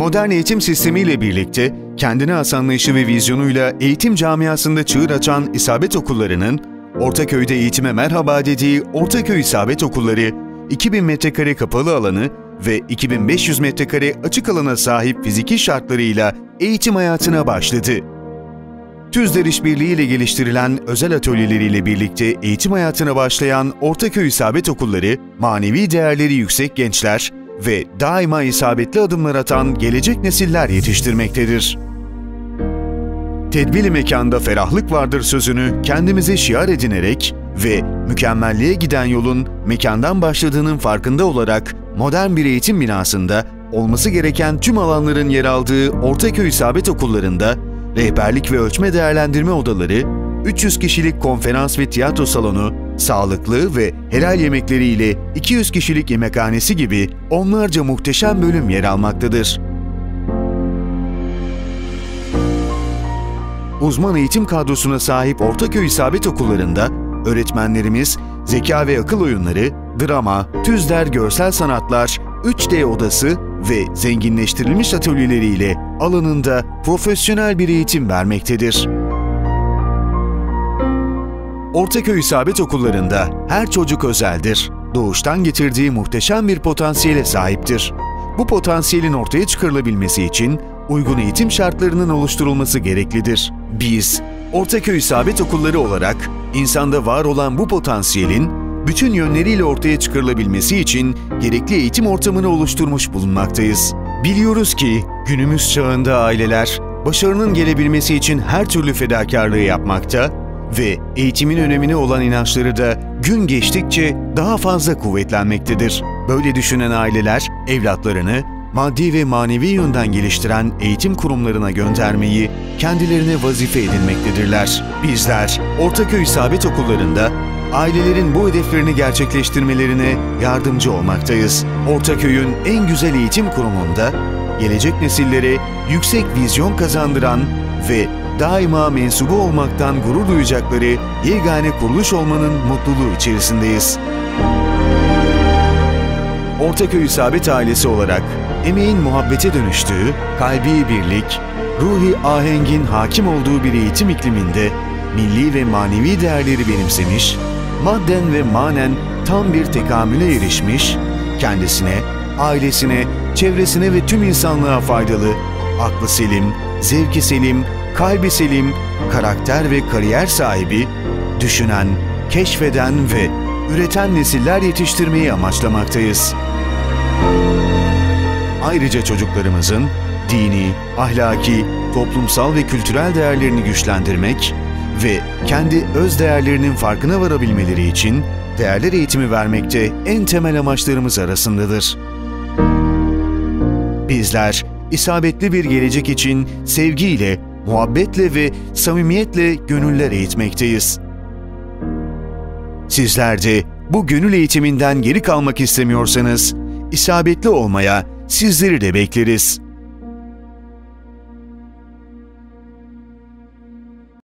Modern eğitim sistemiyle birlikte kendine has anlayışı ve vizyonuyla eğitim camiasında çığır açan İsabet Okulları'nın Ortaköy'de eğitime merhaba dediği Ortaköy İsabet Okulları, 2000 metrekare kapalı alanı ve 2500 metrekare açık alana sahip fiziki şartlarıyla eğitim hayatına başladı. TÜZDER İşbirliği ile geliştirilen özel atölyeleriyle birlikte eğitim hayatına başlayan Ortaköy İsabet Okulları, manevi değerleri yüksek gençler ve daima isabetli adımlar atan gelecek nesiller yetiştirmektedir. Tedbirli mekanda ferahlık vardır sözünü kendimize şiar edinerek ve mükemmelliğe giden yolun mekandan başladığının farkında olarak modern bir eğitim binasında olması gereken tüm alanların yer aldığı Ortaköy İsabet Okulları'nda rehberlik ve ölçme değerlendirme odaları, 300 kişilik konferans ve tiyatro salonu, sağlıklı ve helal yemekleriyle 200 kişilik yemekhanesi gibi onlarca muhteşem bölüm yer almaktadır. Uzman eğitim kadrosuna sahip Ortaköy İsabet Okulları'nda öğretmenlerimiz zeka ve akıl oyunları, drama, TÜZDER görsel sanatlar, 3D odası ve zenginleştirilmiş atölyeleriyle alanında profesyonel bir eğitim vermektedir. Ortaköy İsabet Okulları'nda her çocuk özeldir. Doğuştan getirdiği muhteşem bir potansiyele sahiptir. Bu potansiyelin ortaya çıkarılabilmesi için uygun eğitim şartlarının oluşturulması gereklidir. Biz, Ortaköy İsabet Okulları olarak insanda var olan bu potansiyelin bütün yönleriyle ortaya çıkarılabilmesi için gerekli eğitim ortamını oluşturmuş bulunmaktayız. Biliyoruz ki günümüz çağında aileler başarının gelebilmesi için her türlü fedakarlığı yapmakta ve eğitimin önemine olan inançları da gün geçtikçe daha fazla kuvvetlenmektedir. Böyle düşünen aileler evlatlarını maddi ve manevi yönden geliştiren eğitim kurumlarına göndermeyi kendilerine vazife edinmektedirler. Bizler Ortaköy İsabet Okulları'nda ailelerin bu hedeflerini gerçekleştirmelerine yardımcı olmaktayız. Ortaköy'ün en güzel eğitim kurumunda gelecek nesillere yüksek vizyon kazandıran ve daima mensubu olmaktan gurur duyacakları yegane kuruluş olmanın mutluluğu içerisindeyiz. Ortaköy İsabet ailesi olarak emeğin muhabbete dönüştüğü, kalbi birlik, ruhi ahengin hakim olduğu bir eğitim ikliminde milli ve manevi değerleri benimsemiş, madden ve manen tam bir tekamüle erişmiş, kendisine, ailesine, çevresine ve tüm insanlığa faydalı, aklı selim, zevki selim, kalbi selim, karakter ve kariyer sahibi, düşünen, keşfeden ve üreten nesiller yetiştirmeyi amaçlamaktayız. Ayrıca çocuklarımızın dini, ahlaki, toplumsal ve kültürel değerlerini güçlendirmek ve kendi öz değerlerinin farkına varabilmeleri için değerler eğitimi vermekte en temel amaçlarımız arasındadır. Bizler, isabetli bir gelecek için sevgiyle, muhabbetle ve samimiyetle gönüller eğitmekteyiz. Sizler de bu gönül eğitiminden geri kalmak istemiyorsanız, isabetli olmaya sizleri de bekleriz.